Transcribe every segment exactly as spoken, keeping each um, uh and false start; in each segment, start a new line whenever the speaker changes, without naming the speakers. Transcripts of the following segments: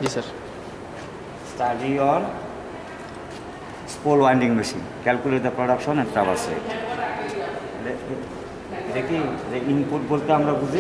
G sir.
Study on spool winding machine, calculate the production and traverse rate. দেখি যে input বলতে আমরা বুঝি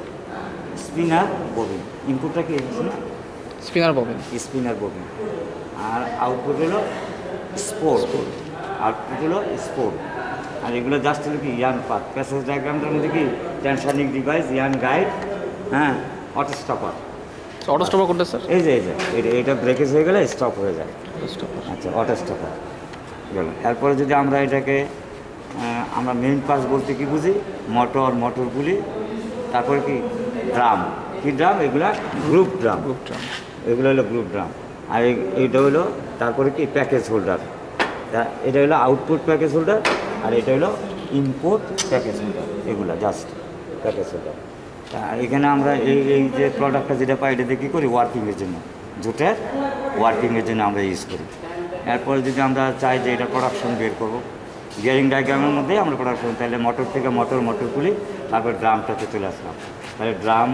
স্পিনার ববিন। ইনপুটটা কি
স্পিনার ববিন,
স্পিনার ববিন। আর আউটপুট হলো স্পোর, আউটপুট হলো স্পোর। আর এগুলো জাস্ট হলো কি ইয়ান পাত। প্যাসেজ ডায়াগ্রামটার মধ্যে কি টেনশনিং ডিভাইস, ইয়ান গাইড, হ্যাঁ, অটো স্টপার।
অটো স্টপার কোনটা স্যার?
এই যে এই যে এটা ব্রেকেজ হয়ে গেলে স্টপ হয়ে যায়। আচ্ছা, অটো স্টপার গেল। এরপরে যদি আমরা এটাকে আমরা মেইন পাস বলতে কি বুঝি, মোটর, মোটরগুলি, তারপরে কি ড্রাম, কি ড্রাম এগুলা গ্রুপ ড্রাম,
গ্রুপ ড্রাম
এগুলো হলো গ্রুপ ড্রাম। আর এইটা হলো তারপরে কি প্যাকেজ হোল্ডার। এটা হলো আউটপুট প্যাকেজ হোল্ডার, আর এটা হলো ইনপুট প্যাকেজ হোল্ডার। এগুলো জাস্ট প্যাকেজ হোল্ডার। এখানে আমরা এই এই যে প্রোডাক্টটা যেটা পাই এটাতে কী করি, ওয়ার্কিংয়ের জন্য, জুটের ওয়ার্কিংয়ের জন্য আমরা ইউজ করি। এরপরে যদি আমরা চাই যে এটা প্রোডাকশন বের করবো, গিয়ারিং ডায়াগ্রামের মধ্যেই আমরা প্রোডাকশন, তাহলে মোটর থেকে মোটর, মোটর খুলি, তারপর ড্রামটাতে চলে আসলাম। তাহলে ড্রাম,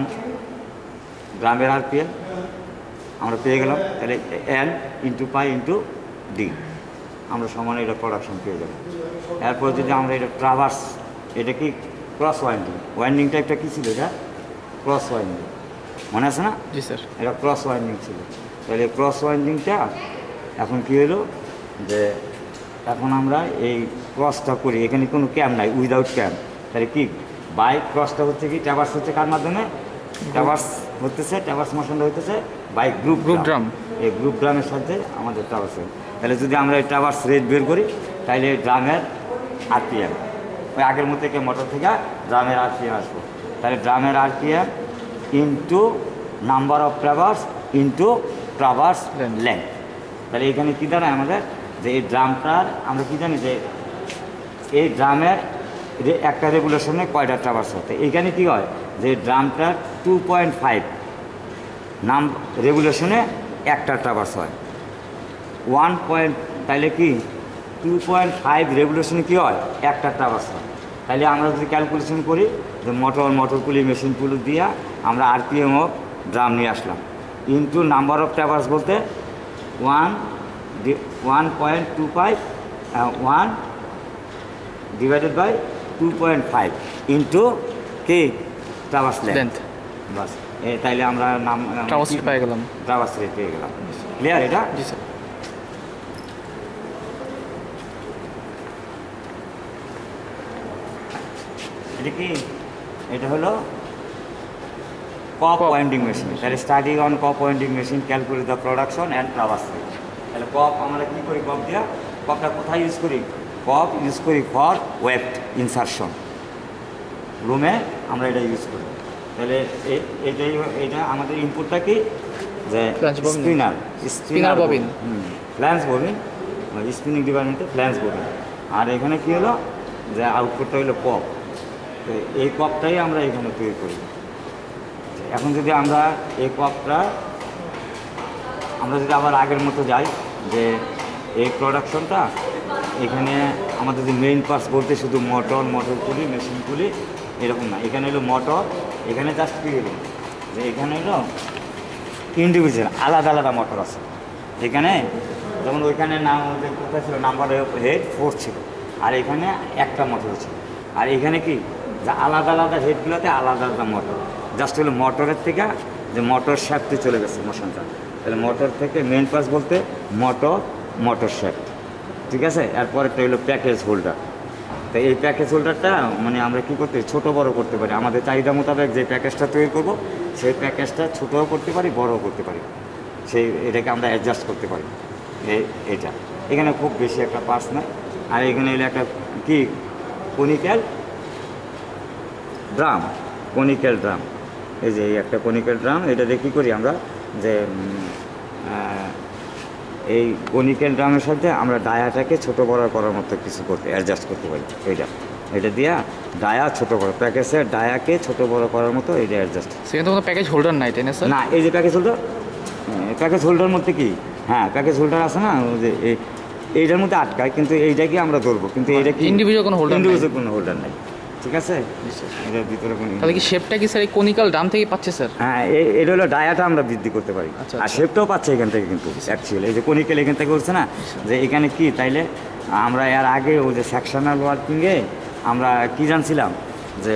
ড্রামের আরপিএম আমরা পেয়ে গেলাম। তাহলে N into pi into D, আমরা সমানে এটা প্রোডাকশন পেয়ে যাবো। এরপর যদি আমরা এটা ট্রাভার্স, এটা কি ক্রস ওয়াইন্ডিং, ওয়াইন্ডিংটা একটা কী ছিল, এটা ক্রস ওয়াইন্ডিং, মনে আছে না?
জি স্যার।
এটা ক্রস ওয়াইন্ডিং ছিল। তাহলে ক্রস ওয়াইন্ডিংটা এখন কী হলো যে এখন আমরা এই ক্রসটা করি, এখানে কোনো ক্যাম নাই, উইদাউট ক্যাম। তাহলে কি বাইক ক্রসটা হচ্ছে কি ট্রাভার্স হচ্ছে কার মাধ্যমে, ট্রাভার্স হতেছে, ট্রাভার্স মোশনটা হইতেছে বাইক গ্রুপ
গ্রুপ ড্রাম।
এই গ্রুপ ড্রামের সাথে আমাদের ট্রাভার্স হয়। তাহলে যদি আমরা এই ট্রাভার্স রেট বের করি, তাহলে ড্রামের আরপিএম ওই আগের মতো থেকে মোটর থেকে ড্রামের আরপিএম আসবো। তাহলে ড্রামের RPM into number of traverse into traverse length. তাহলে এখানে কী দাঁড়ায় আমাদের, যে এই ড্রামটার আমরা কী জানি যে এই ড্রামের একটা রেগুলেশনে কয়টা ট্রাভার্স হতে, এইখানে কী হয় যে ড্রামটার টু পয়েন্ট ফাইভ নাম রেগুলেশনে একটা ট্রাভার্স হয়, ওয়ান পয়েন্ট তাইলে কি টু পয়েন্ট ফাইভ রেগুলেশনে কী হয়, একটা ট্রাভার্স হয়। তাহলে আমরা যদি ক্যালকুলেশন করি যে মোটর, মোটরগুলি, মেশিনগুলো দিয়ে আমরা আরপিএম অফ ড্রাম নিয়ে আসলাম, ইন্টু নাম্বার অফ ট্রাভার্স বলতে one one point two five one divided by two point five into কি ট্রাভার্স লেন্থ, বাস। তাইলে আমরা নাম
ট্রাভার্স রেট পেয়ে গেলাম,
ট্রাভার্স রেট পেয়ে গেলাম। ক্লিয়ার এটা?
জি স্যার।
এটা কি, এটা হলো কপ ওয়াইন্ডিং মেশিন। তাহলে study on cop winding machine, calculate the production and traverse rate. তাহলে কপ আমরা কী করি, কপ দিয়া, কপটা কোথায় ইউজ করি, কপ ইউজ করি ফর ওয়েট ইনসারশন, রুমে আমরা এটা ইউজ করি। তাহলে এটাই, এটা আমাদের ইনপুটটা কি, যে spinner,
spinner bobbin,
hmm, flange bobbin, spinning ডিপার্টমেন্টে ফ্ল্যান্স ববিন। আর এখানে কী হলো যে আউটপুটটা হলো কপ। তো এই কপটাই আমরা এখানে তৈরি করি। এখন যদি আমরা এই কপটা আমরা যদি আবার আগের মতো যাই, যে এই প্রোডাকশনটা এখানে আমাদের যে মেইন পার্টস বলতে শুধু মোটর, মোটরগুলি, মেশিনগুলি, এরকম না। এখানে হলো মোটর, এখানে জাস্ট কী হলো যে এখানে হলো ইন্ডিভিজুয়াল আলাদা আলাদা মোটর আছে। এখানে যেমন ওইখানে নাম কোথায় ছিল, নাম্বার হেড ফোর ছিল, আর এখানে একটা মোটর ছিল। আর এখানে কি যে আলাদা আলাদা হেডগুলোতে আলাদা আলাদা মোটর, জাস্ট হলো মোটরের থেকে যে মোটর শ্যাফটে চলে গেছে মোশনটা। তাহলে মোটর থেকে মেইন পাস বলতে মোটর, মোটর শ্যাফট, ঠিক আছে। এরপরেরটা হলো প্যাকেজ হোল্ডার। তো এই প্যাকেজ হোল্ডারটা মানে আমরা কী করতে, ছোটো বড়ো করতে পারি, আমাদের চাহিদা মোতাবেক যে প্যাকেজটা তৈরি করব সেই প্যাকেজটা ছোটোও করতে পারি, বড়ও করতে পারি, সেই এটাকে আমরা অ্যাডজাস্ট করতে পারি। এই এটা এখানে খুব বেশি একটা পার্টস নয়। আর এখানে হলো একটা কি কনিক্যাল ড্রাম, কনিক্যাল ড্রাম, এই যে একটা কনিক্যাল ড্রাম। এটাতে কী করি আমরা, যে এই কনিক্যাল ড্রামের সাথে আমরা ডায়াটাকে ছোটো বড় করার মতো কিছু করতে অ্যাডজাস্ট করতে পারি। এইটা এটা দিয়া ডায়া ছোটো বড়, প্যাকেজের ডায়াকে ছোটো বড় করার মতো এটা অ্যাডজাস্ট।
সেখানে তো কোনো প্যাকেজ হোল্ডার নাই, তাই না স্যার?
না, এই যে প্যাকেজ হোল্ডার, প্যাকেজ হোল্ডার মধ্যে কি, হ্যাঁ প্যাকেজ হোল্ডার আছে না, যে এইটার মধ্যে আটকায়, কিন্তু এইটাকে আমরা ধরবো, কিন্তু এইটা কি
ইন্ডিভিজুয়াল কোনো হোল্ডার,
ইন্ডিভিজুয়াল কোনো হোল্ডার নাই। ঠিক আছে, এটার ভিতরে কোনো
তাহলে কি শেপটা কি স্যার এই কনিক্যাল ড্রাম থেকে পাচ্ছে স্যার?
হ্যাঁ, এই- এটা হলো ডায়াটা আমরা বৃদ্ধি করতে পারি।
আচ্ছা,
আর
আচ্ছা।
শেপটাও পাচ্ছে এখান থেকে কিন্তু অ্যাকচুয়ালি এই যে কনিক্যাল এখান থেকে উঠছে না, যে এখানে কি তাইলে আমরা এর আগে ওই যে সেকশনাল ওয়ার্কিংয়ে আমরা কি জানছিলাম যে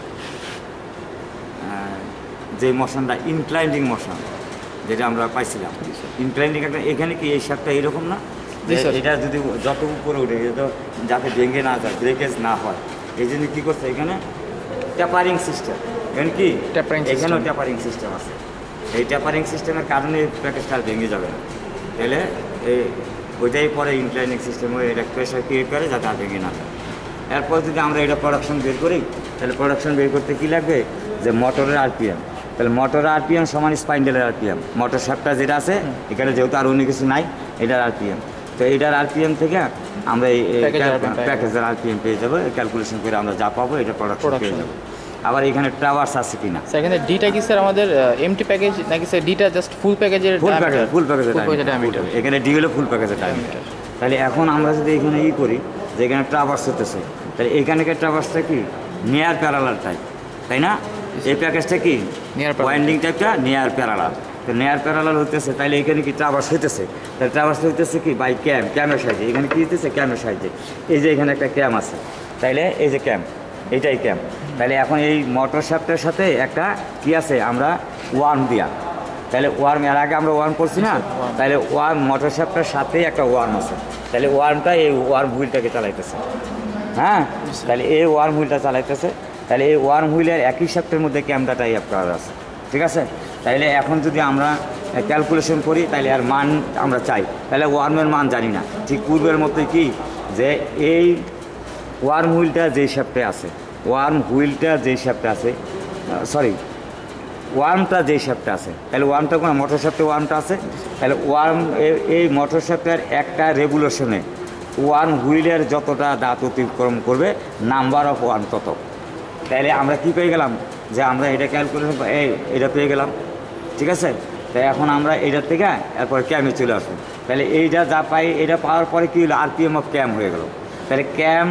আহ, যে মোশনটা ইনক্লাইন্ডিং মোশন যেটা আমরা পাইছিলাম, ইনক্লাইন্ডিং একটা এখানে কি এই শেপটা এরকম না,
জি, স্যার।
এটা যদি যত উপরে উঠে এটা তো যাতে ভেঙে না যায়, ব্রেকেজ না হয়, এই জন্য কী করছে এখানে ট্যাপারিং সিস্টেম। এখানে কি
Tapering
এখানেও
system।
ট্যাপারিং সিস্টেম আছে। এই ট্যাপারিং সিস্টেমের কারণে প্যাকেজটা আর ভেঙে যাবে না, তাহলে এই ওইটাই পরে ইনক্লাইনিং সিস্টেম হয়ে এটা প্রেশার ক্রিয়েট করে যাতে আর ভেঙে না যায়। এরপর যদি আমরা এটা প্রোডাকশন বের করি, তাহলে প্রোডাকশন বের করতে কী লাগবে, যে মোটরের আরপিএম, তাহলে মোটরের আরপিএম সমান স্পাইন্ডেলের আরপিএম। মোটর শ্যাফটটা যেটা আছে এখানে যেহেতু আর অন্য কিছু নাই, এটার আরপিএম, তো এটার আরপিএম থেকে আমরা এই
Package R P M
প্যাকেজের আরপিএম পেয়ে যাবো, ক্যালকুলেশন করে আমরা যা পাবো এটা প্রোডাকশন পেয়ে
Production।
যাবো। আবার এখানে ট্রাভার্স আছে কিনা,
স্যার এখানে ডিটা কি স্যার আমাদের এমটি প্যাকেজ নাকি স্যার ডিটা জাস্ট ফুল প্যাকেজের
ফুল প্যাকেজ, ফুল প্যাকেজের
ডায়ামিটার?
এখানে ডি হলো ফুল প্যাকেজের ডায়ামিটার। তাহলে এখন আমরা যদি এখানে ই করি যে এখানে ট্রাভার্স হতেছে, তাহলে এখানকার ট্রাভার্সটা কি নিয়ার প্যারালাল টাইপ, তাই না? এই প্যাকেজটা কি
Near parallel।
ওয়াইন্ডিং টাইপটা নিয়ার প্যারালাল, তো নিয়ার প্যারালাল হতেছে, তাহলে এখানে কি ট্রাভার্স হইতেছে, তাহলে ট্রাভার্স হইতেছে কি বাই ক্যাম, ক্যামের সাইজে, এখানে কি হইতেছে ক্যামের সাইজে, এই যে এখানে একটা ক্যাম আছে, তাইলে এই যে ক্যাম, এইটাই ক্যাম। তাহলে এখন এই মোটর শ্যাফটের সাথে একটা কি আছে আমরা ওয়ার্ম দিয়া, তাহলে ওয়ার্ম এর আগে আমরা ওয়ার্ম করছি না, তাহলে ওয়ার্ম মোটর শ্যাফটের সাথে একটা ওয়ার্ম আছে, তাহলে ওয়ার্মটা এই ওয়ার্ম হুইলটাকে চালাইতেছে। হ্যাঁ, তাহলে এই ওয়ার্ম হুইলটা চালাইতেছে, তাহলে এই ওয়ার্ম হুইলের একই শ্যাফটের মধ্যে ক্যামটাটাই অ্যাপ করা আছে, ঠিক আছে? তাইলে এখন যদি আমরা ক্যালকুলেশন করি তাহলে আর মান আমরা চাই, তাহলে ওয়ার্মের মান জানি না, ঠিক পূর্বের মতোই কি যে এই ওয়ার্ম হুইলটা যেই শ্যাফটে আছে, ওয়ার্ম হুইলটা যেই শ্যাফটে আছে, সরি ওয়ার্মটা যেই শ্যাফটে আছে, তাহলে ওয়ার্মটা কোনো মোটর শ্যাফটে ওয়ার্মটা আছে, তাহলে ওয়ার্ম এই মোটর শ্যাফটের একটা রেগুলেশনে ওয়ার্ম হুইলের যতটা দাঁত অতিক্রম করবে নাম্বার অফ ওয়ার্ম তত। তাহলে আমরা কি পেয়ে গেলাম, যে আমরা এটা ক্যালকুলেশন এই এটা পেয়ে গেলাম, ঠিক আছে? তাই এখন আমরা এইটার থেকে এরপর ক্যামে চলে আসবো, তাহলে এইটা যা পাই এটা পাওয়ার পরে কী হলো আরপিএম অফ ক্যাম হয়ে গেল, তাহলে ক্যাম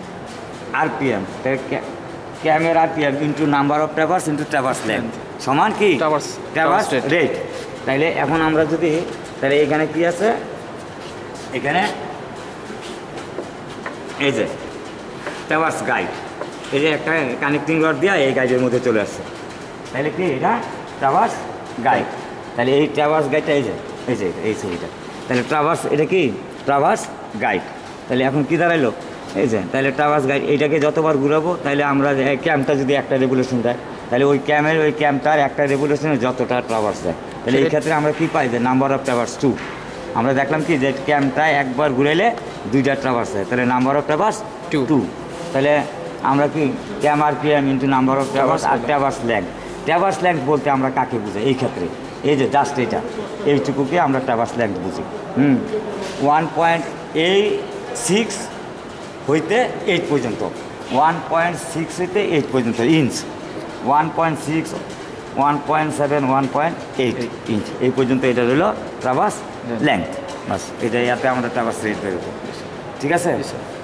আরপিএম, তাহলে ক্যামের RPM into number of traverse into traverse length সমান কি
Traverse,
ট্রাভার্স
traverse
রেট। তাইলে এখন আমরা যদি তাহলে এখানে কি আছে, এখানে এই যে ট্রাভার্স গাইড, এই যে একটা কানেক্টিং রড দিয়ে এই গাইডের মধ্যে চলে আসছে, তাহলে কি এটা ট্রাভার্স গাইড, তাহলে এই ট্রাভার্স গাইডটা এই যে এই যে এই ছবিটা, তাহলে ট্রাভার্স এটা কি ট্রাভার্স গাইড, তাহলে এখন কি দাঁড়াইলো এই যে, তাহলে ট্রাভার্স গাইড এইটাকে যতবার ঘুরাবো তাহলে আমরা ক্যাম্পটা যদি একটা রেগুলেশন দেয়, তাহলে ওই ক্যামের ওই ক্যাম্পটার একটা রেগুলেশনে যতটা ট্রাভার্স দেয়, তাহলে এই ক্ষেত্রে আমরা কি পাই যে নাম্বার অফ ট্রাভার্স টু, আমরা দেখলাম কি যে ক্যাম্পটা একবার ঘুরাইলে দুইটা ট্রাভার্স দেয়, তাহলে number of traverse two two তাহলে আমরা কি cam R PM into number of traverse আর ট্রাভার্স ল্যাঙ্ক। ট্রাভার্স ল্যাঙ্ক বলতে আমরা কাকে বুঝাই এই ক্ষেত্রে, এই যে জাস্ট এটা এইটুকুকে আমরা ট্রাভার্স ল্যাঙ্ক বুঝি। Hmm one point eight six হইতে এইট পর্যন্ত, ওয়ান পয়েন্ট সিক্স হইতে এইট পর্যন্ত inch, one point six one point seven one point eight inch এই পর্যন্ত এটা রইল ট্রাভার্স ল্যাঙ্ক। বাস এটা ইয়াতে আমরা ট্রাভার্স রেট বেরোবো, ঠিক আছে?